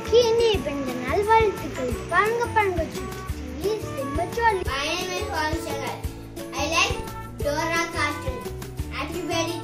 அனைவருக்கும் இனிய பிறந்த நாள் வாழ்த்துக்கள். பாருங்க சுத்தி சிம்ம jolly. My name is Paul Shagar. I like Dora cartoon. Happy birthday